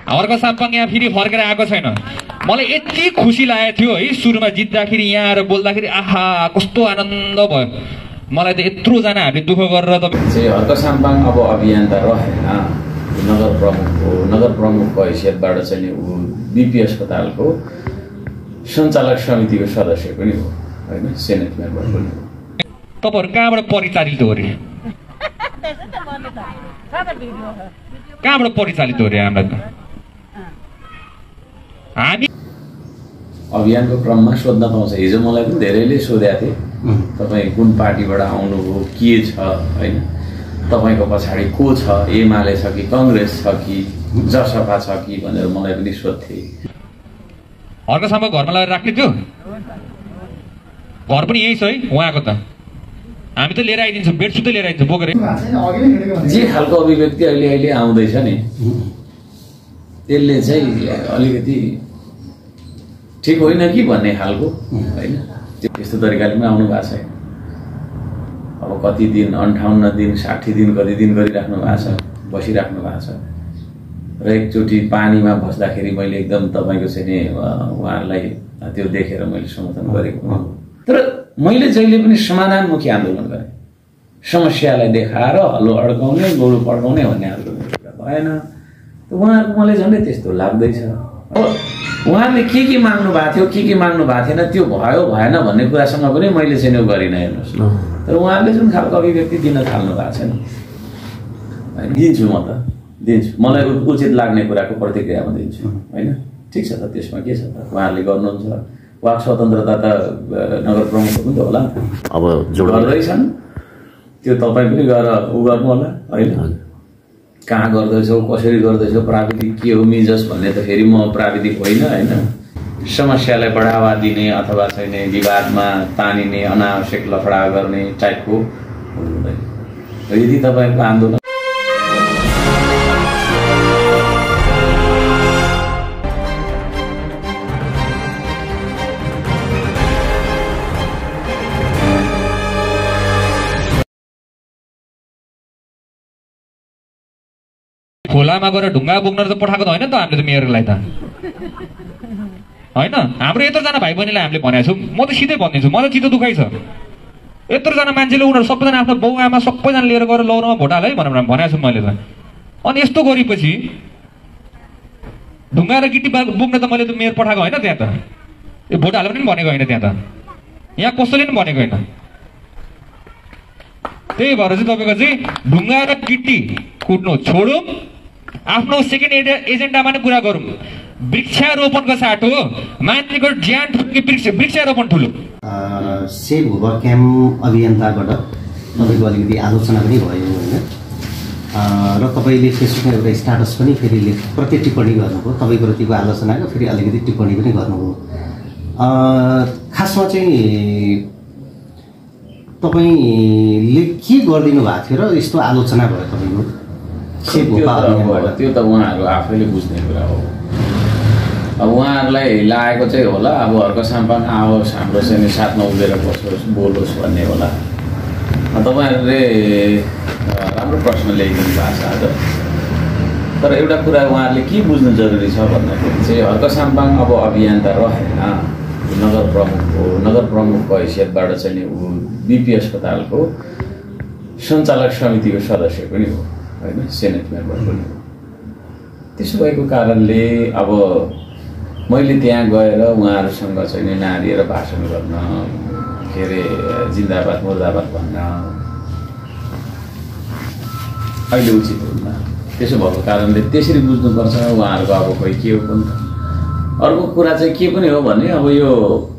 हर्क साम्पाङ यहाँ फेरि फर्केर आएको छैन। मलाई यति खुसी लागेको थियो है सुरुमा जित्दाखेरि यहाँ आएर बोल्दाखेरि आहा कस्तो आनन्द भयो। मलाई त यत्रो जना हामीले दुःख गरेर त हर्क साम्पाङ अब अभियन्ता रहेन, नगर प्रमुखको हैसियतबाट चाहिँ ऊ बीपी अस्पतालको सञ्चालक समितिको सदस्य पनि हो हैन, सेनेट मेम्बर पनि हो। तपाईहरु कहाँबाट परिचालित हो रे? कहाँबाट परिचालित हो रे? हामीलाई त हामी अभियानको क्रममा सोध्न पाउँछ। हिजो मलाई पनि धेरैले सोधेको थिए तपाईँ कुन पार्टीबाट आउनुभयो, के छ हैन, तपाईँको पछाडि को छ, एमाले छ कि कांग्रेस छ कि जसपा छ कि भनेर मलाई पनि सोध्थे। हर्कसम्म घरमा लगेर राख्ने थियो, घर पनि यही छ है उहाँको त। हामी त लिएर आइदिन्छौँ, बेडसुट त लिएर आइदिन्छौँ बोकेर। जे खालको अभिव्यक्ति अहिले आउँदैछ नि त्यसले चाहिँ अलिकति ठिक होइन कि भन्ने खालको हैन, त्यस्तो तरिकाले पनि आउनु भएको छैन। अब कति दिन 58 दिन 60 दिन कति दिन गरिराख्नु भएको छ, बसिराख्नु भएको छ। र एकचोटि पानीमा बस्दाखेरि मैले एकदम तपाईँको चाहिँ उहाँहरूलाई त्यो देखेर मैले समर्थन गरेको हुँ। तर मैले जहिले पनि समाधानमुखी आन्दोलन गरेँ, समस्यालाई देखाएर हलो अड्काउने गोरु पड्काउने भन्ने आन्दोलन भएन। उहाँहरूको मलाई झन्डै त्यस्तो लाग्दैछ। अब उहाँले के माग्नु भएको थियो, के माग्नु भएको थिएन, त्यो भयो भएन भन्ने कुरासँग पनि मैले चाहिँ गरिनँ हेर्नुहोस्। तर उहाँहरूले जुन खालको अभिव्यक्ति दिन थाल्नु भएको छ नि, होइन दिन्छु, म त दिन्छु, मलाई उचित लाग्ने कुराको प्रतिक्रिया म दिन्छु होइन। ठिक छ त, त्यसमा के छ त, उहाँहरूले गर्नुहुन्छ। वाक स्वतन्त्रता त नगर प्रमुखको पनि त होला, अब गर्दैछन्, त्यो तपाईँ पनि गएर उ गर्नु होला होइन। कहाँ गर्दैछौ, कसरी गर्दैछौ, प्राविधिक के हो मिजस भन्ने त फेरि म प्राविधिक होइन होइन। समस्यालाई बढावा दिने अथवा चाहिँ विवादमा तानिने, अनावश्यक लफडा गर्ने टाइपको हुँदैन। यदि तपाईँको आन्दोलन खोलामा गएर ढुङ्गा बोक्न त पठाएको त होइन त हामीले त मेयरलाई त होइन। हाम्रो यत्रोजना भाइ बहिनीलाई हामीले भनेको छौँ, म त सिधै भनिदिन्छु, मलाई चित्त दुखाइ छ। यत्रोजना मान्छेले उनीहरू सबैजना आफ्नो बाउ आमा सबैजना लिएर गएर लौरोमा भोट हाल है भनेर भनेको छु मैले त। अनि यस्तो गरेपछि ढुङ्गा र गिटी बोक्न त मैले त मेयर पठाएको होइन त्यहाँ त, यो भोट हाल्नु पनि भनेको होइन त्यहाँ त, यहाँ कसैले पनि भनेको होइन। त्यही भएर चाहिँ तपाईँको चाहिँ ढुङ्गा र गिटी कुट्नु छोडौँ, आफ्नो सेकेन्ड एजेन्डामा नै कुरा गरौँ। वृक्षारोपणको साट हो, मान्छेको ज्यान ठुल्की वृक्षारोपण ठुलो। सेभ होभर क्याम्प अभियन्ताबाट तपाईँको अलिकति आलोचना पनि भयो होइन, र तपाईँले फेसबुकमा एउटा स्टाटस पनि फेरि प्रति टिप्पणी गर्नुभयो, तपाईँको प्रतिको आलोचनाको फेरि अलिकति टिप्पणी पनि गर्नुभयो। खासमा चाहिँ तपाईँले के गरिदिनु भएको थियो र यस्तो आलोचना भयो तपाईँको? त्यो त उहाँहरू आफैले बुझ्ने कुरा हो। अब उहाँहरूलाई लागेको चाहिँ होला अब हर्क साम्पाङ आओस्, हाम्रो चाहिँ साथमा उभिएर बसोस्, बोलोस् भन्ने होला। तपाईँहरूले राम्रो प्रश्न ल्याइदिनु भएको छ आज। तर एउटा कुरा उहाँहरूले के बुझ्नु जरुरी छ भन्दाखेरि चाहिँ हर्क साम्पाङ अब अभियन्ता रहेन, नगर प्रमुखको हैसियतबाट चाहिँ ऊ बीपी अस्पतालको सञ्चालक समितिको सदस्य पनि हो होइन, सेनेट मेम्बर पनि हो। त्यसो भएको कारणले अब मैले त्यहाँ गएर उहाँहरूसँग चाहिँ नारिएर भाषण गर्न, के अरे जिन्दाबाद मुर्दाबाद भन्न अहिले उचित हुन्न। त्यसो भएको कारणले त्यसरी बुझ्नुपर्छ उहाँहरूको अब खोइ के हो पनि। अर्को कुरा चाहिँ के पनि हो भने अब यो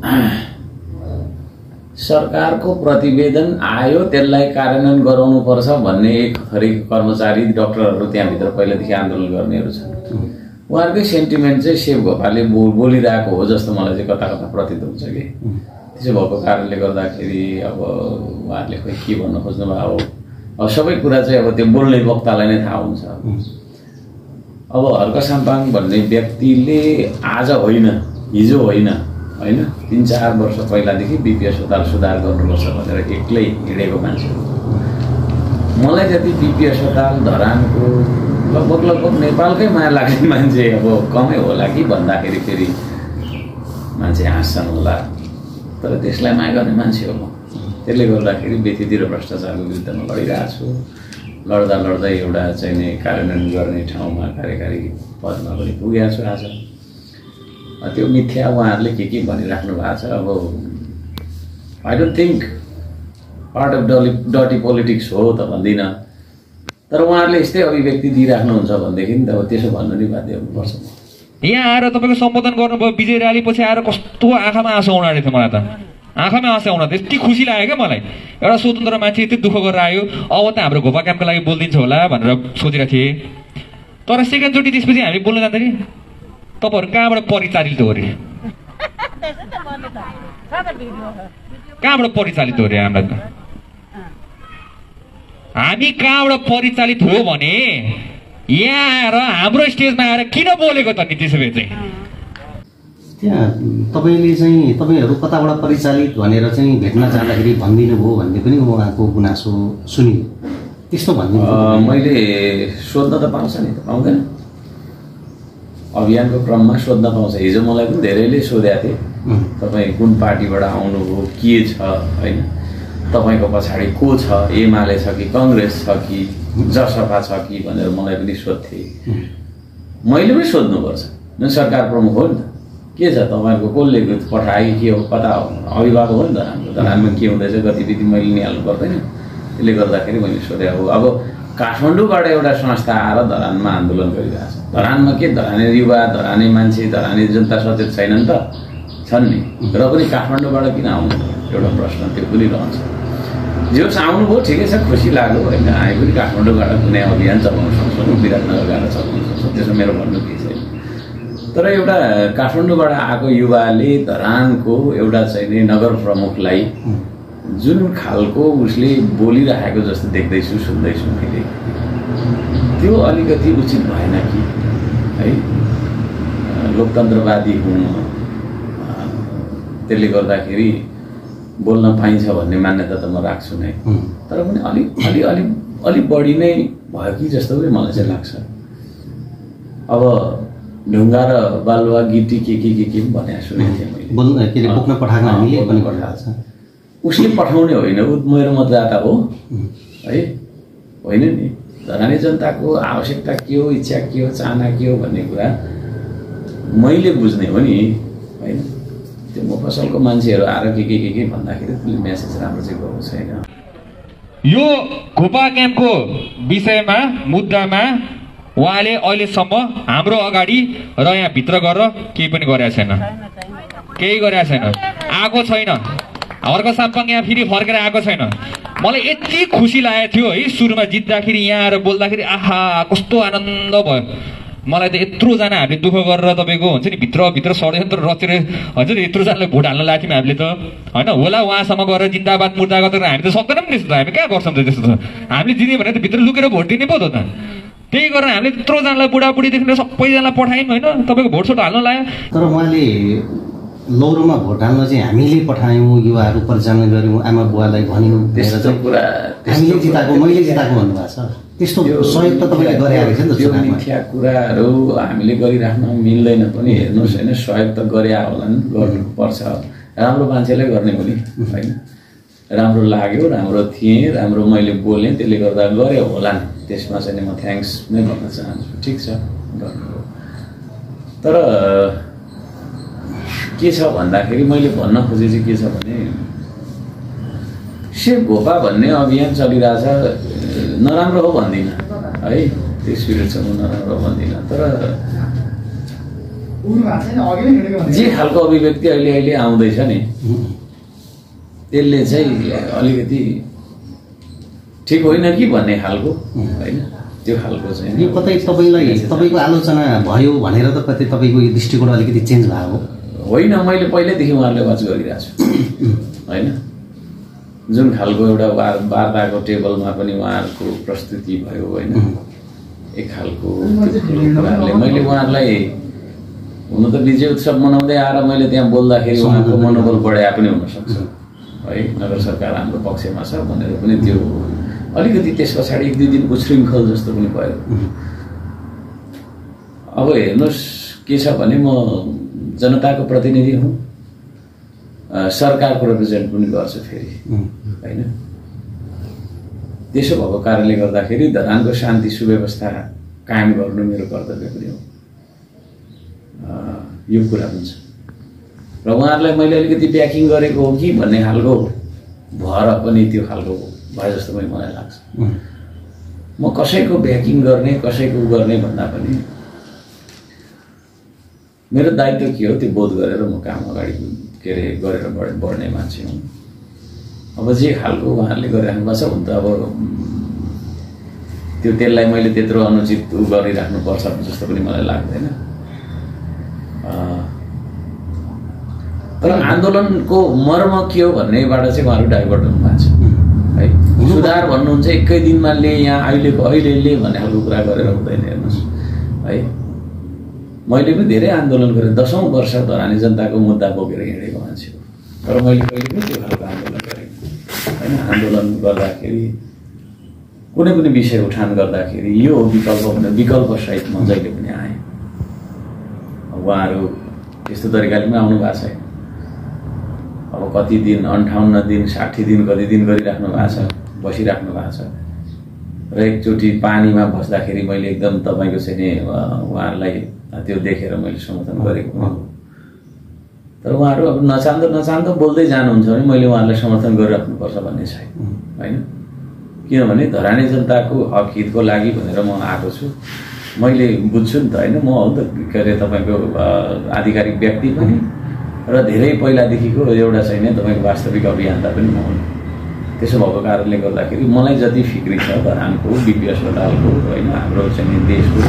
सरकारको प्रतिवेदन आयो त्यसलाई कार्यान्वयन गराउनुपर्छ भन्ने एक थरीको कर्मचारी डाक्टरहरू त्यहाँभित्र पहिलादेखि आन्दोलन गर्नेहरू छन्। उहाँहरूकै सेन्टिमेन्ट चाहिँ सेभ गोपालले बोलिरहेको हो जस्तो मलाई चाहिँ कता कता प्रतीत हुन्छ कि। त्यसो भएको कारणले गर्दाखेरि अब उहाँहरूले खोइ के भन्न खोज्नु भयो। अब सबै कुरा चाहिँ अब त्यो बोल्ने वक्तालाई नै थाहा हुन्छ। अब हर्क साम्पाङ भन्ने व्यक्तिले आज होइन, हिजो होइन होइन, 3-4 वर्ष पहिलादेखि बीपी अस्पताल सुधार गर्नुपर्छ भनेर एक्लै हिँडेको मान्छे हो। मलाई जति बीपी अस्पताल धरानको लगभग नेपालकै माया लाग्ने मान्छे अब कमै होला कि भन्दाखेरि फेरि मान्छे हाँस्छन् होला, तर त्यसलाई माया गर्ने मान्छे हो म। त्यसले गर्दाखेरि व्यक्तित्व र भ्रष्टाचारको विरुद्धमा लडिरहेको छु। लड्दै एउटा चाहिँ नि कार्यान्वयन गर्ने ठाउँमा कार्यकारी पदमा पनि पुगेको छु आज। त्यो मिथ्या उहाँहरूले के भनिराख्नु भएको छ। अब I don't think part of dirty politics हो त भन्दिनँ, तर उहाँहरूले यस्तै अभिव्यक्ति दिइराख्नुहुन्छ भनेदेखि त अब त्यसो भन्नु नै बाध्य हुनुपर्छ। यहाँ आएर तपाईँको सम्बोधन गर्नुभयो विजय र्याली पछि आएर कस्तो आँखामा आँसु आउनु आँटेको थियो मलाई त। आँखामा आँसु आउन यति खुसी लाग्यो क्या मलाई। एउटा स्वतन्त्र मान्छे यति दुःख गरेर आयो, अब त हाम्रो घोपा क्याम्पको लागि बोलिदिन्छ होला भनेर सोचिरहेको थिएँ। तर सेकेन्डचोटि त्यसपछि हामी बोल्न जाँदाखेरि तपाईँहरू कहाँबाट परिचालित हो अरे, कहाँबाट परिचालित हो अरे? हामीलाई त हामी कहाँबाट परिचालित हो भने यहाँ आएर हाम्रो स्टेजमा आएर किन बोलेको त नि? त्यसो भए चाहिँ त्यहाँ तपाईँहरू कताबाट परिचालित भनेर चाहिँ भेट्न जाँदाखेरि भनिदिनु भयो भन्ने पनि उहाँको गुनासो सुनियो। त्यस्तो भन्नु मैले सोध्न त पाउँछ नि, त पाउँदैन? अभियानको क्रममा सोध्न पाउँछ। हिजो मलाई पनि धेरैले सोधेको थिए, तपाईँ कुन पार्टीबाट आउनुभयो, के छ, होइन, तपाईँको पछाडि को छ, एमाले छ कि कङ्ग्रेस छ कि जसपा छ कि भनेर मलाई पनि सोध्थे। मैले पनि सोध्नुपर्छ, न सरकार प्रमुख हो नि त, के छ तपाईँहरूको कसले पठाए के हो, कता हो, अभिभावक हो नि त हाम्रो धरानमा के हुँदैछ गतिविधि मैले निहाल्नु पर्दैन। त्यसले गर्दाखेरि मैले सोधेको हो। अब काठमाडौँबाट एउटा संस्था आएर धरानमा आन्दोलन गरिरहेछ। धरानमा के धराने युवा, धराने मान्छे, धराने जनता सचेत छैनन् त, छन् नि, र पनि काठमाडौँबाट किन आउनु एउटा प्रश्न त्यो पनि रहन्छ। जे होस् आउनुभयो ठिकै छ, खुसी लाग्यो होइन। हामी पनि काठमाडौँबाट कुनै अभियान चलाउन सक्छौँ, विराटनगर गएर चलाउन सक्छौँ, त्यसमा मेरो भन्नु केही छैन। तर एउटा काठमाडौँबाट आएको युवाले धरानको एउटा चाहिँ नगर प्रमुखलाई जुन खालको उसले बोलिरहेको जस्तो देख्दैछु, सुन्दैछु मैले, त्यो अलिकति उचित भएन कि है। लोकतन्त्रवादी हुँ, त्यसले गर्दाखेरि बोल्न पाइन्छ भन्ने मान्यता त म राख्छु नै, तर पनि अलि बढी नै भयो कि जस्तो पनि मलाई चाहिँ लाग्छ। अब ढुङ्गा र बालुवा गिटी के भने सुनेको थिएँ मैले। बोक्न पठाएको हामीले पनि पठाएको छ। उसले पठाउने होइन, ऊ मेरो मतदाता हो है, होइन नि। धराने जनताको आवश्यकता के हो, इच्छा के हो, चाहना के हो भन्ने कुरा मैले बुझ्ने हो नि, होइन। त्यो मफसलको मान्छेहरू आएर के भन्दाखेरि त्यसले मेसेज राम्रो चाहिँ गएको छैन। यो घोपा क्याम्पको विषयमा मुद्दामा उहाँले अहिलेसम्म हाम्रो अगाडि र यहाँ भित्र गरेर केही पनि गरेका छैन, केही गरेका छैन, आएको छैन। हर्क साम्पाङ यहाँ फेरि फर्केर आएको छैन। मलाई यति खुसी लागेको थियो है, सुरुमा जित्दाखेरि यहाँ आएर बोल्दाखेरि आहा कस्तो आनन्द भयो। मलाई त यत्रोजना हामीले दुःख गरेर तपाईँको हुन्छ नि भित्र षड्यन्त्र रचेर हुन्छ नि यत्रोजनालाई भोट हाल्न लागेको थियौँ हामीले त, होइन। होला उहाँसम्म गएर जिन्दाबाद मुर्दाबाद गरेर हामी त सक्दैनौँ नि त्यस्तो, हामी कहाँ गर्छौँ त त्यस्तो? हामीले जित्यो भने त भित्र लुकेर भोट दिने पो त। त्यही गरेर हामीले त्यत्रोजनालाई बुढाबुढीदेखि सबैजनालाई पठायौँ, होइन। तपाईँको भोट सोट हाल्न लाग्यो। तर उहाँले लौरोमा भोट हाल्न चाहिँ हामीले पठायौँ, युवाहरू परिचालन गऱ्यौँ, आमा बुवालाई भन्यौँ, त्यस्तो कुरा हामीले जिताएको, मैले जिताएको भन्नुभएको छ। त्यस्तो सहयोग त तपाईँले गरिरहेको छ नि त। त्यो मिथ्या कुराहरू हामीले गरिराख्न मिल्दैन पनि। हेर्नुहोस् होइन, सहयोग त गरे होला नि, गर्नुपर्छ। राम्रो मान्छेलाई गर्ने पनि होइन, राम्रो लाग्यो, राम्रो थिएँ, राम्रो मैले बोलेँ, त्यसले गर्दा गरे होला नि। त्यसमा चाहिँ म थ्याङ्क्स नै भन्न चाहन्छु। ठिक छ, गर्नुभयो। तर के छ भन्दाखेरि मैले भन्न खोजे चाहिँ के छ भने सेभ घोपा भन्ने अभियान चलिरहेछ, नराम्रो हो भन्दिनँ है, त्यो स्पिरिट छ, म नराम्रो भन्दिनँ। तर जे खालको अभिव्यक्ति अहिले आउँदैछ नि, त्यसले चाहिँ अलिकति ठिक होइन कि भन्ने खालको, होइन, त्यो खालको चाहिँ यो कतै तपाईँको आलोचना भयो भनेर त कतै तपाईँको यो दृष्टिकोण अलिकति चेन्ज भएको होइन। मैले पहिल्यैदेखि उहाँले वाच गरिरहेको छु, होइन। जुन खालको एउटा वार्ताको टेबलमा पनि उहाँहरूको प्रस्तुति भयो, होइन, एक खालको कुराहरूले मैले उहाँहरूलाई हुन त विजय उत्सव मनाउँदै आएर मैले त्यहाँ बोल्दाखेरि उहाँको मनोबल बढाए पनि हुनसक्छ है। नगर सरकार हाम्रो पक्षमा छ भनेर पनि त्यो अलिकति त्यस पछाडि 1-2 दिन उच्छृङ्खल जस्तो पनि भयो। अब हेर्नुहोस् के छ भने म जनताको प्रतिनिधि हुँ, सरकारको रिप्रेजेन्ट पनि गर्छु फेरि होइन। त्यसो भएको कारणले गर्दाखेरि धरानको शान्ति सुव्यवस्था कायम गर्नु मेरो कर्तव्य पनि हो, यो कुरा पनि छ। र उहाँहरूलाई मैले अलिकति ब्याकिङ गरेको हो कि भन्ने खालको भएर पनि त्यो खालको भए जस्तो पनि मलाई लाग्छ। म कसैको ब्याकिङ गर्ने कसैको गर्ने भन्दा पनि मेरो दायित्व के हो त्यो बोध गरेर म काम अगाडि के अरे गरेर बढ्ने मान्छे हुँ। अब जे खालको उहाँहरूले गरिराख्नु भएको छ हुन त अब त्यो त्यसलाई मैले त्यत्रो अनुचित गरिराख्नुपर्छ जस्तो पनि मलाई लाग्दैन। तर आन्दोलनको मर्म के हो भन्नेबाट चाहिँ उहाँहरू डाइभर्ट हुनुभएको छ है। सुधार भन्नुहुन्छ एकै दिनमा ले यहाँ अहिले भन्ने खालको कुरा गरेर हुँदैन। हेर्नुहोस् है, मैले पनि धेरै आन्दोलन गरेँ, 10औं वर्ष धरानी जनताको मुद्दा बोकेर हिँडेको मान्छे हो, तर मैले कहिले पनि त्यो खालको आन्दोलन गरेँ होइन। आन्दोलन गर्दाखेरि कुनै पनि विषय उठान गर्दाखेरि यो विकल्प भने विकल्प सहित म जहिले पनि आएँ। उहाँहरू त्यस्तो तरिकाले पनि आउनु भएको छैन। अब कति दिन 58 दिन 60 दिन कति दिन गरिराख्नु भएको छ, बसिराख्नु भएको छ। र एकचोटि पानीमा बस्दाखेरि मैले एकदम तपाईँको चाहिँ उहाँहरूलाई त्यो देखेर मैले समर्थन गरेको हो। तर उहाँहरू अब नचाहँदो बोल्दै जानुहुन्छ भने मैले उहाँहरूलाई समर्थन गरिराख्नुपर्छ भन्ने छैन होइन। किनभने धरानी जनताको हक हितको लागि भनेर म आएको छु। मैले बुझ्छु नि त होइन, म हो त के अरे तपाईँको आधिकारिक व्यक्ति पनि र धेरै पहिलादेखिको एउटा चाहिँ तपाईँको वास्तविक अभियन्ता पनि म हुँ। त्यसो भएको कारणले गर्दाखेरि मलाई जति फिक्री छ धरानको बिपी अस्पतालको होइन हाम्रो चाहिँ देशको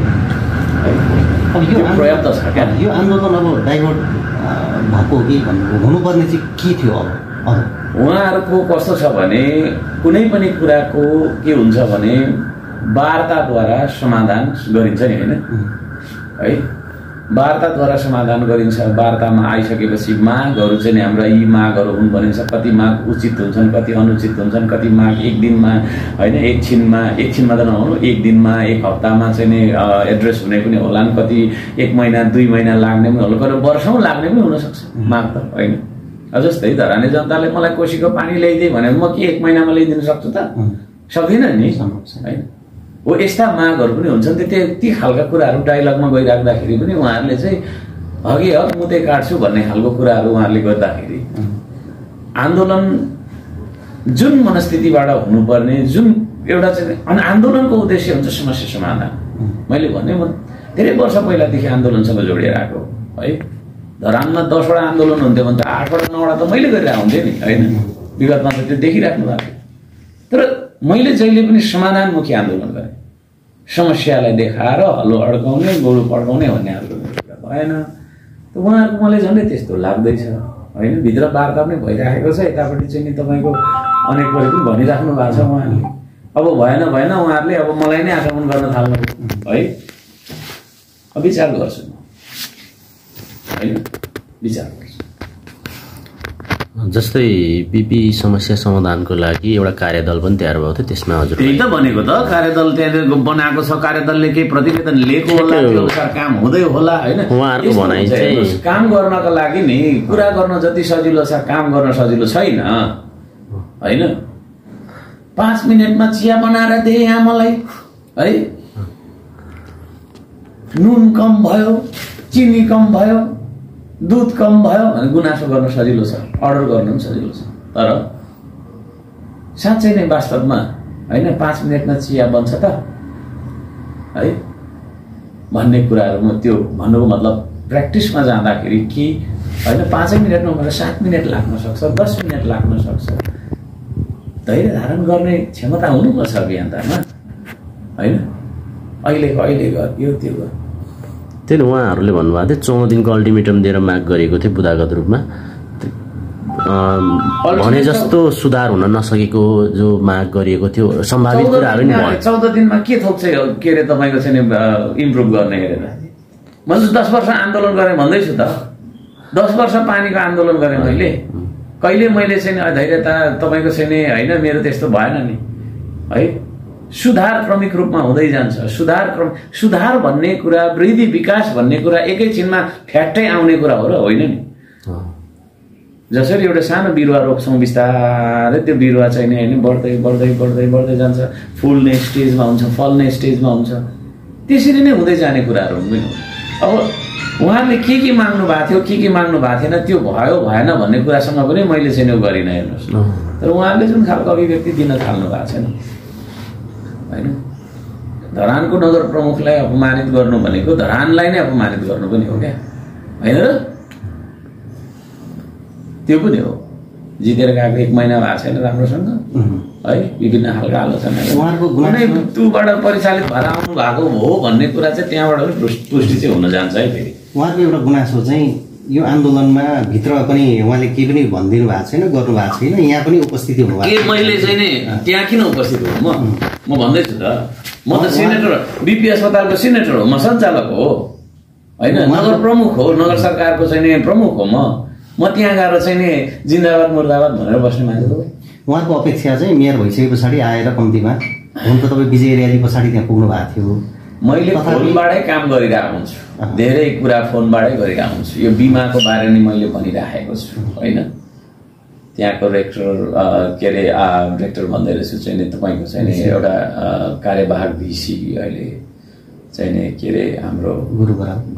अब यो पर्याप्त छ क्या। यो आन्दोलन अब डाइभर्ट भएको कि हुनुपर्ने चाहिँ के थियो? अब उहाँहरूको कस्तो छ भने कुनै पनि कुराको के हुन्छ भने वार्ताद्वारा समाधान गरिन्छ नि होइन है। वार्ताद्वारा समाधान गरिन्छ। वार्तामा आइसकेपछि मागहरू चाहिँ नि हाम्रा यी मागहरू हुन् भनिन्छ। कति माग उचित हुन्छन्, कति अनुचित हुन्छन्, कति माग एक दिनमा होइन एकछिनमा त नहुनु, एक दिनमा एक हप्तामा चाहिँ नि एड्रेस हुने पनि होलान्, कति 1 महिना 2 महिना लाग्ने पनि होला, तर वर्षौँ लाग्ने पनि हुनसक्छ माग त होइन। जस्तै धरानी जनताले मलाई कोसीको पानी ल्याइदिए भने म के 1 महिनामा ल्याइदिन सक्छु त? सक्दिनँ नि होइन। हो यस्ता मागहरू पनि हुन्छन्। ती खालका कुराहरू डाइलगमा गइराख्दाखेरि पनि उहाँहरूले चाहिँ हगे हक मुते काट्छु भन्ने खालको कुराहरू उहाँहरूले गर्दाखेरि आन्दोलन जुन मनस्थितिबाट हुनुपर्ने जुन एउटा चाहिँ अनि आन्दोलनको उद्देश्य हुन्छ समस्या समाधान। मैले भने म धेरै वर्ष पहिलादेखि आन्दोलनसँग जोडिएर आएको है। धरानमा 10वटा आन्दोलन हुन्थ्यो भने त 8वटा 9वटा त मैले गरेर आउँथेँ नि होइन। विगतमा त त्यो देखिराख्नु भएको थियो। तर मैले जहिले पनि समाधानमुखी आन्दोलन गरेँ। समस्यालाई देखाएर हल्लो अड्काउने गोरु पड्काउने भन्ने आन्दोलन भएन। त उहाँहरूको मलाई झन्डै त्यस्तो लाग्दैछ होइन। भित्र वार्ता पनि भइराखेको छ, यतापट्टि चाहिँ नि तपाईँको अनेक परि पनि भनिराख्नु भएको छ उहाँहरूले। अब भएन उहाँहरूले अब मलाई नै आक्रमण गर्न थाल्नु है। विचार गर्छु म होइन, विचार गर्छु। जस्तै बिपी समस्या समाधानको लागि एउटा कार्यदल पनि तयार भएको थियो, त्यसमा हजुर त्यही त भनेको त कार्यदल त्यहाँ बनाएको छ। कार्यदलले केही प्रतिवेदन लिएको होला, त्यो अनुसार काम हुँदै होला होइन। उहाँहरूको भनाइ चाहिँ काम गर्नको लागि नि कुरा गर्न जति सजिलो छ काम गर्न सजिलो छैन होइन। 5 मिनटमा चिया बनाएर दिए यहाँ मलाई है। नुन कम भयो, चिनी कम भयो, दुध कम भयो भने गुनासो गर्न सजिलो छ, अर्डर गर्नु पनि सजिलो छ। तर साँच्चै नै वास्तवमा होइन 5 मिनटमा चिया बन्छ त है भन्ने कुराहरू म त्यो भन्नुको मतलब प्र्याक्टिसमा जाँदाखेरि कि होइन 5 मिनटमा मलाई 7 मिनट लाग्न सक्छ, 10 मिनट लाग्न सक्छ। धैर्य धारण गर्ने क्षमता हुनुपर्छ अभियन्तामा होइन। अहिले गर यो त्यो गर। त्यही उहाँहरूले भन्नुभएको थियो 14 दिनको अल्टिमेटम दिएर माग गरेको थियो बुदागत रूपमा। भने जस्तो सुधार हुन नसकेको जो माग गरिएको थियो सम्भावित कुराहरू नि भयो। 14 दिनमा के थोक चाहिँ के अरे तपाईँको चाहिँ इम्प्रुभ गर्ने हेरेर मैले 10 वर्ष आन्दोलन गरेँ भन्दैछु त। 10 वर्ष पानीको आन्दोलन गरेँ मैले। कहिले मैले चाहिँ धैर्यता तपाईँको चाहिँ होइन मेरो त्यस्तो भएन नि है। सुधार क्रमिक रूपमा हुँदै जान्छ। सुधार भन्ने कुरा, वृद्धि विकास भन्ने कुरा एकैछिनमा फ्याट्टै आउने कुरा हो र होइन नि। जसरी एउटा सानो बिरुवा रोप्छौँ बिस्तारै त्यो बिरुवा चाहिँ नि होइन बढ्दै बढ्दै बढ्दै बढ्दै जान्छ, फुल्ने स्टेजमा हुन्छ, फल्ने स्टेजमा हुन्छ, त्यसरी नै हुँदै जाने कुराहरू हुँदैन। अब उहाँले के माग्नु भएको थियो, के माग्नु भएको थिएन, त्यो भयो भएन भन्ने कुरासँग पनि मैले चाहिँ गरिनँ हेर्नुहोस्। तर उहाँले जुन खालको अभिव्यक्ति दिन थाल्नु भएको छैन होइन, धरानको नगर प्रमुखलाई अपमानित गर्नु भनेको धरानलाई नै अपमानित गर्नु पनि हो क्या, होइन र? त्यो पनि हो। जितेर गएको 1 महिना भएको छैन राम्रोसँग है, विभिन्न खालको आलोचना त्योबाट परिचालित भएर आउनु भएको हो भन्ने कुरा चाहिँ त्यहाँबाट पनि पुष्टि चाहिँ हुन जान्छ है। फेरि उहाँको एउटा गुनासो चाहिँ यो आन्दोलनमा भित्र पनि उहाँले केही पनि भनिदिनु भएको छैन, गर्नु भएको छैन, यहाँ पनि उपस्थिति हुनु भएको के मैले चाहिँ नि त्यहाँ किन उपस्थित हुनु? म भन्दैछु त, म त सिनेटर, बिपी अस्पतालको सिनेटर हो, म सञ्चालक हो होइन, नगर प्रमुख हो, नगर सरकारको चाहिँ नि प्रमुख हो। म त्यहाँ गएर चाहिँ नि जिन्दाबाद मुर्दाबाद भनेर बस्ने मान्छे हो। उहाँको अपेक्षा चाहिँ मेयर भइसके पछाडि आएर कम्तीमा हुन त तपाईँ विजय र्याली पछाडि त्यहाँ पुग्नु भएको थियो। मैले फोनबाटै काम गरिरहेको हुन्छु, धेरै कुरा फोनबाटै गरिरहेको हुन्छु। यो बिमाको बारे नै मैले भनिराखेको छु होइन। त्यहाँको रेक्टर के अरे रेक्टर भन्दै रहेछु चाहिँ नि तपाईँको चाहिँ नि एउटा कार्यवाहक भिसी अहिले चाहिँ नि के अरे हाम्रो गुरु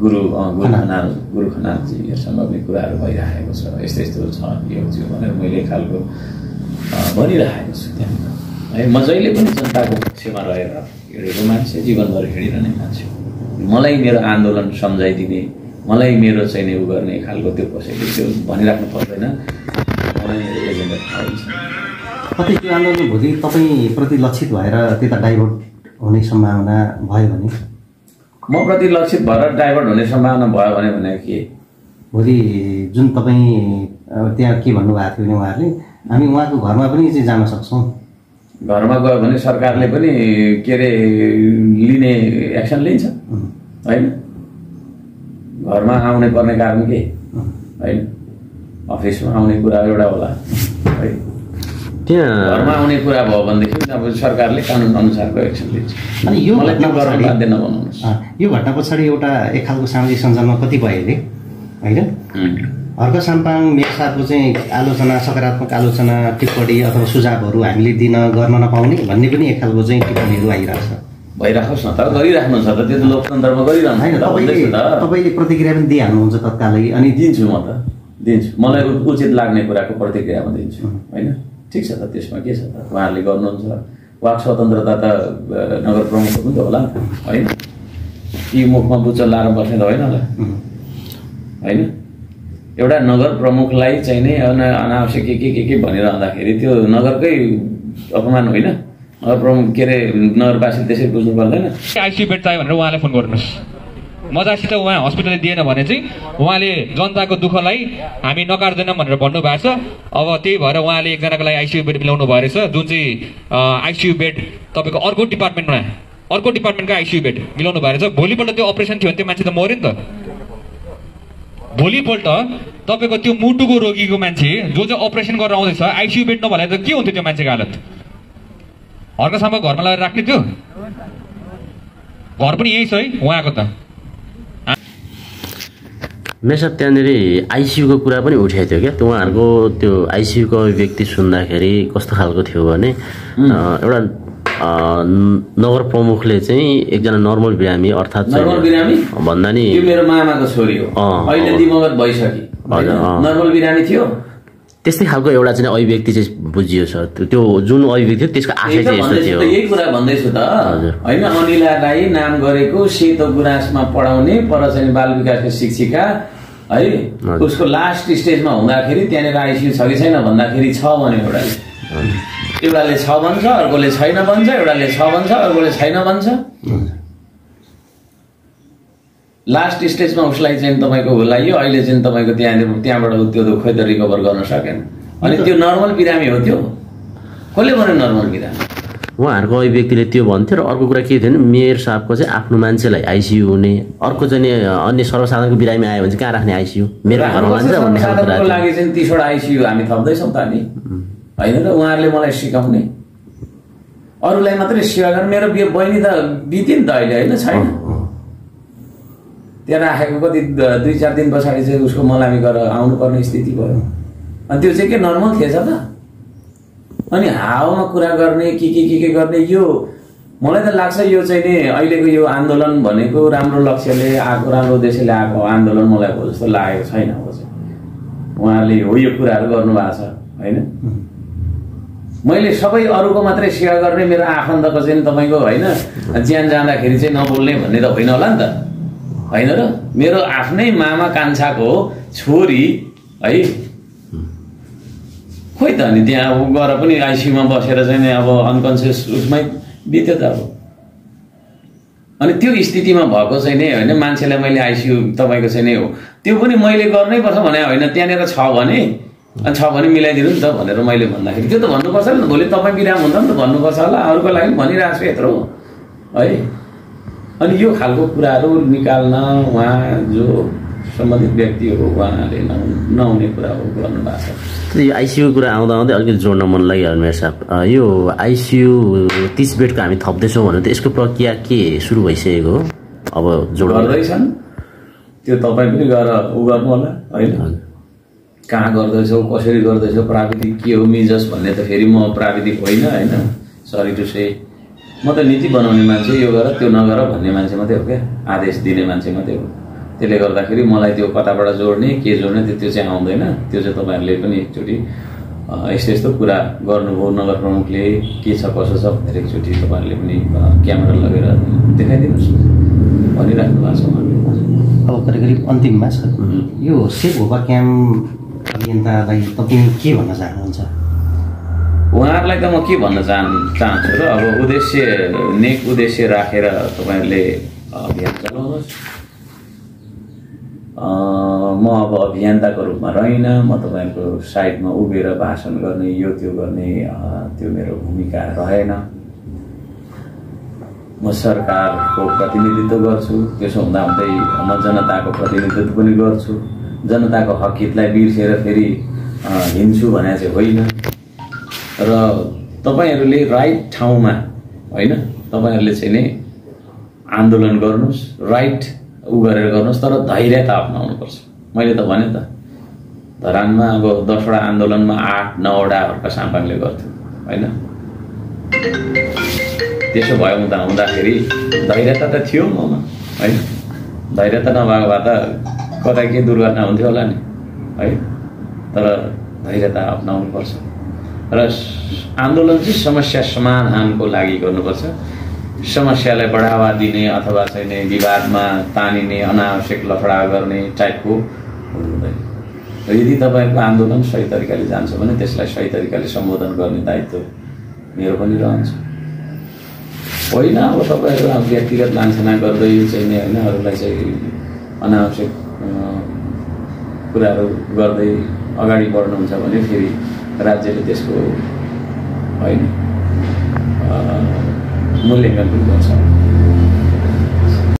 खनालजीहरूसँग पनि कुराहरू भइरहेको छ, यस्तो छ यो थियो भनेर मैले एक खालको भनिरहेको छु त्यहाँ है। म जहिले पनि जनताको पक्षमा रहेर हिँडेको मान्छे, जीवनभर हिँडिरहने मान्छे। मलाई मेरो आन्दोलन सम्झाइदिने, मलाई मेरो चाहिँ नि उ गर्ने खालको त्यो कसैले त्यो भनिराख्नु पर्दैन, मलाई मेरो एजेन्डा थाहा हुन्छ। कतै त्यो आन्दोलन भोलि तपाईँप्रति लक्षित भएर त्यता डाइभर्ट हुने सम्भावना भयो भने? म प्रति लक्षित भएर डाइभर्ट हुने सम्भावना भयो भने के भोलि जुन तपाईँ त्यहाँ के भन्नुभएको थियो भने उहाँहरूले हामी उहाँको घरमा पनि चाहिँ जान सक्छौँ, घरमा गयो भने सरकारले पनि के अरे लिने एक्सन लिन्छ होइन। घरमा आउने पर्ने कारण के होइन, अफिसमा आउने कुरा एउटा होला है, घरमा आउने कुरा भयो भनेदेखि अब सरकारले कानुन अनुसारको एक्सन लिन्छ। अनि यो घटना पछाडि बाध्य नबनाउनुहोस्। यो घटना पछाडि एउटा एक खालको सामाजिक सञ्जालमा कतिपयले होइन हर्क साम्पाङ मेयर साहबको चाहिँ आलोचना, सकारात्मक आलोचना, टिप्पणी अथवा सुझावहरू हामीले गर्न नपाउने भन्ने पनि एक खालको चाहिँ टिप्पणीहरू आइरहेको छ। भइराखोस् न त, गरिराख्नुहुन्छ त, त्यो त लोकतन्त्रमा गरिरहनु होइन। तपाईँले प्रतिक्रिया पनि दिइहाल्नुहुन्छ तत्कालै? अनि दिन्छु, म त दिन्छु, मलाई उचित लाग्ने कुराको प्रतिक्रिया म दिन्छु होइन। ठिक छ त, त्यसमा के छ त, उहाँहरूले गर्नुहुन्छ। वाक स्वतन्त्रता त नगर प्रमुखको पनि त होला नि होइन, कि मुखमा बुच्चो लाएर बस्ने त होइन होला होइन। एउटा नगर प्रमुखलाई चाहिँ नै अनावश्यक के भनिरहँदाखेरि त्यो नगरकै अपमान होइन? नगर प्रमुख के अरे नगरवासी त्यसरी बुझ्नु पर्दैन। आइसियु बेड चाहियो भनेर उहाँलाई फोन गर्नुहोस्। मजासित उहाँ हस्पिटलले दिएन भने चाहिँ उहाँले जनताको दुःखलाई हामी नकार्दैनौँ भनेर भन्नुभएको छ। अब त्यही भएर उहाँले एकजनाको लागि आइसियु बेड मिलाउनु भयो रहेछ, जुन चाहिँ आइसियु बेड तपाईँको अर्को डिपार्टमेन्टको आइसियु बेड मिलाउनु भयो रहेछ। भोलिपल्ट त्यो अपरेसन थियो भने त्यो मान्छे त मऱ्यो नि त। भोलिपल्ट तपाईँको त्यो मुटुको रोगीको मान्छे जो चाहिँ अपरेसन गरेर आउँदैछ आइसियु बेड नभए त के हुन्थ्यो त्यो मान्छेको हालत? हर्कसम्म घरमा लगेर राख्ने थियो? घर पनि यही छ है उहाँको त। मेरो साहब त्यहाँनिर आइसियुको कुरा पनि उठाएको थियो क्या, उहाँहरूको त्यो आइसियुको अभिव्यक्ति सुन्दाखेरि कस्तो खालको थियो भने एउटा नगर प्रमुखले चाहिँ एकजना नर्मल बिरामी अर्थात् भन्दा नि मेरो मामाको छोरी हो, अहिले दिवंगत भइसक्यो, नर्मल बिरामी थियो, त्यस्तै खालको एउटा चाहिँ अभिव्यक्ति चाहिँ बुझियो छ। त्यो जुन अभिव्यक्ति थियो त्यसको आशय चाहिँ यस्तो थियो। यही कुरा भन्दैछु त होइन। अनिला राई नाम गरेको सेतो गुराँसमा पढाउने पर चाहिँ बाल विकासको शिक्षिका है, उसको लास्ट स्टेजमा हुँदाखेरि त्यहाँनिर आइसियु छ कि छैन भन्दाखेरि छ भने एउटाले छ भन्छ, अर्कोले छैन भन्छ, एउटाले छ भन्छ, अर्कोले छैन भन्छ। लास्ट स्टेजमा उसलाई चाहिँ तपाईँको बोलाइयो, अहिले चाहिँ तपाईँको त्यहाँबाट त्यो खोइ त रिकभर गर्न सकेन। अनि त्यो नर्मल बिरामी हो, त्यो कसले भन्यो नर्मल बिरामी? उहाँहरूको अभिव्यक्तिले त्यो भन्थ्यो। र अर्को कुरा के थियो भने मेयर साहबको चाहिँ आफ्नो मान्छेलाई आइसियु हुने, अर्को चाहिँ अन्य सर्वसाधारणको बिरामी आयो भने चाहिँ कहाँ राख्ने आइसियु, मेरो घरमा लान्छ भन्ने खालको कुरा लागि चाहिँ 30वटा आइसियु हामी थप्दैछौँ त नि होइन र? उहाँहरूले मलाई सिकाउने अरूलाई मात्रै सेवा गर्ने। मेरो बहिनी त बित्यो नि त अहिले होइन, छैन। त्यहाँ राखेको कति 2-4 दिन पछाडि चाहिँ उसको मलामी गरेर आउनुपर्ने स्थिति भयो। अनि त्यो चाहिँ के नर्मल थिएछ त? अनि हावामा कुरा गर्ने के गर्ने, यो मलाई त लाग्छ यो चाहिँ नि अहिलेको यो आन्दोलन भनेको राम्रो लक्ष्यले आएको, राम्रो उद्देश्यले आएको आन्दोलन मलाई हो जस्तो लागेको छैन। अब चाहिँ उहाँले हो यो कुराहरू गर्नुभएको छ होइन। मैले सबै अरूको मात्रै सेवा गर्ने, मेरो आफन्तको चाहिँ तपाईँको होइन ज्यान जाँदाखेरि चाहिँ नबोल्ने भन्ने त होइन होला नि त, होइन र? मेरो आफ्नै मामा कान्छाको छोरी है, खोइ त अनि त्यहाँ गएर पनि आइसियुमा बसेर चाहिँ अब अनकन्सियस उसमै बित्यो त अब। अनि त्यो स्थितिमा भएको चाहिँ नि होइन, मान्छेलाई मैले आइसियु तपाईँको चाहिँ नै हो त्यो पनि मैले गर्नै पर्छ भने होइन, त्यहाँनिर छ भने अनि छ भने मिलाइदिनु नि त भनेर मैले भन्दाखेरि त्यो त भन्नुपर्छ नि त। भोलि तपाईँ बिराम हुँदा पनि त भन्नुपर्छ होला, अरूको लागि पनि भनिरहेको छु यत्रो है। अनि यो खालको कुराहरू निकाल्न उहाँ जो सम्बन्धित व्यक्ति हो उहाँले नहुने कुरा हो गर्नुभएको छ। यो आइसियु कुरा आउँदा आउँदै अलिकति जोड्न मन लाग्यो मेयर साहब, यो आइसियु 30 बेडको हामी थप्दैछौँ भने त यसको प्रक्रिया के सुरु भइसकेको हो? अब गर्दैछन् त्यो, तपाईँ पनि गएर उ गर्नु होला होइन, कहाँ गर्दैछौ, कसरी गर्दैछौ, प्राविधिक के हो मिजस भन्ने त फेरि म प्राविधिक होइन होइन, सरी टु से। म त नीति बनाउने मान्छे, यो गर त्यो नगर भन्ने मान्छे मात्रै हो क्या, आदेश दिने मान्छे मात्रै हो। त्यसले गर्दाखेरि मलाई त्यो कताबाट जोड्ने के जोड्ने त्यो चाहिँ आउँदैन। त्यो चाहिँ तपाईँहरूले पनि एकचोटि यस्तो यस्तो कुरा गर्नुभयो नगर प्रमुखले, के छ कसो छ भनेर एकचोटि तपाईँहरूले पनि क्यामेरा लगेर देखाइदिनुहोस् भनिराख्नु भएको छ उहाँले। अब करिब अन्तिममा छ यो सेभ होभर क्याम्प अभियन्तालाई तपाईँ के भन्न चाहनुहुन्छ? उहाँहरूलाई त म के भन्न चाहन्छु र अब उद्देश्य नेक उद्देश्य राखेर तपाईँहरूले अभियान चलाउनुहोस्। म अब अभियन्ताको रूपमा रहिनँ, म तपाईँहरूको साइडमा उभिएर भाषण गर्ने यो त्यो गर्ने त्यो मेरो भूमिका रहेन। म सरकारको प्रतिनिधित्व गर्छु, त्यसो हुँदाहुँदै म जनताको प्रतिनिधित्व पनि गर्छु। जनताको हक हितलाई बिर्सेर फेरि हिँड्छु भने चाहिँ होइन। र तपाईँहरूले राइट ठाउँमा होइन, तपाईँहरूले चाहिँ नै आन्दोलन गर्नुहोस्, राइट उ गरेर गर्नुहोस्, तर धैर्यता अप्नाउनुपर्छ। मैले त भने त धरानमा अब 10वटा आन्दोलनमा 8-9वटा हर्का साम्पाङले गर्थ्यो होइन। त्यसो भयो हुँदाखेरि धैर्यता त थियो ममा होइन। धैर्यता नभएको भए त कतै के दुर्घटना हुन्थ्यो होला नि है। तर धैर्यता अप्नाउनुपर्छ र आन्दोलन चाहिँ समस्या समाधानको लागि गर्नुपर्छ। समस्यालाई बढावा दिने अथवा चाहिँ विवादमा तानिने, अनावश्यक लफडा गर्ने टाइपको हुँदैन। र यदि तपाईँको आन्दोलन सही तरिकाले जान्छ भने त्यसलाई सही तरिकाले सम्बोधन गर्ने दायित्व मेरो पनि रहन्छ। होइन अब तपाईँहरू अब व्यक्तिगत लान्छना गर्दै चाहिँ नि होइन, अरूलाई चाहिँ अनावश्यक कुराहरू गर्दै अगाडि बढ्नुहुन्छ भने फेरि राज्यले त्यसको होइन मूल्याङ्कन पनि गर्छ।